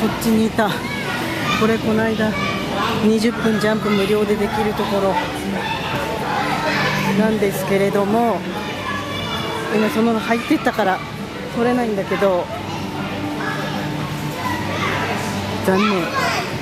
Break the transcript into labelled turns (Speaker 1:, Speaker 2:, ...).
Speaker 1: そっちにいた。これこの間20分ジャンプ無料でできるところなんですけれども、今その入ってったから取れないんだけど、残念。